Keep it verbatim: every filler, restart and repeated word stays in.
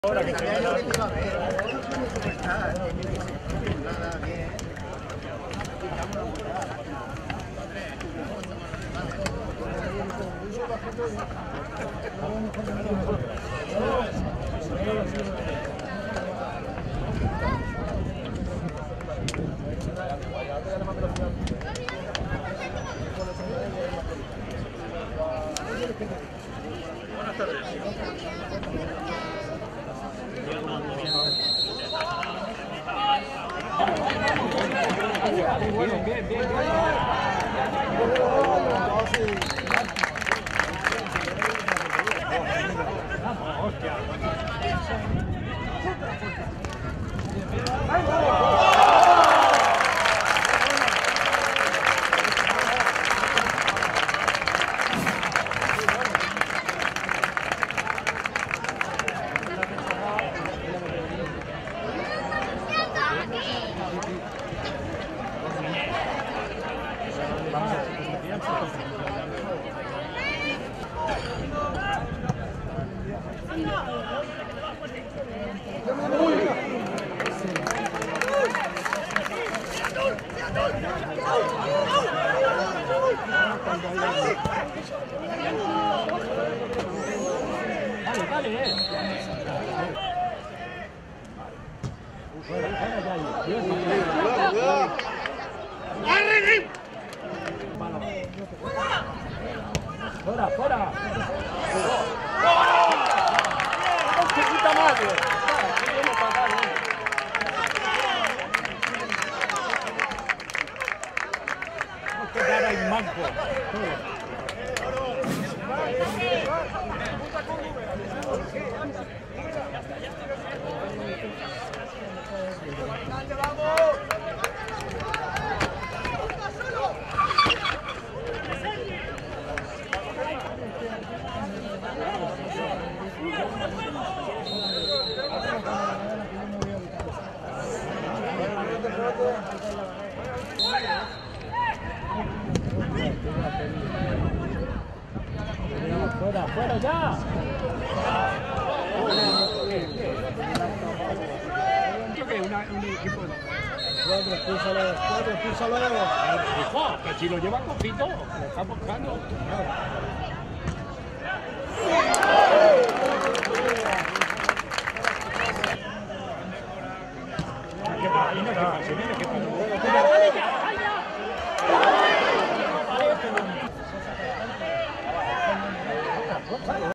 Ahora que se vaya a ver. Buenas tardes. Bien, bien, bien, bien. Vamos, hostia. Dale, dale, eh. ¡Fuera, fuera! ¡Qué puta madre! Vamos a quedar ahí manco. ¡Fuera, fuera ya! ¿Esto qué es? ¿Un equipo? Cuatro, expúlsalo, cuatro, expúlsalo. Hijo, que si lo lleva cojito, lo está buscando.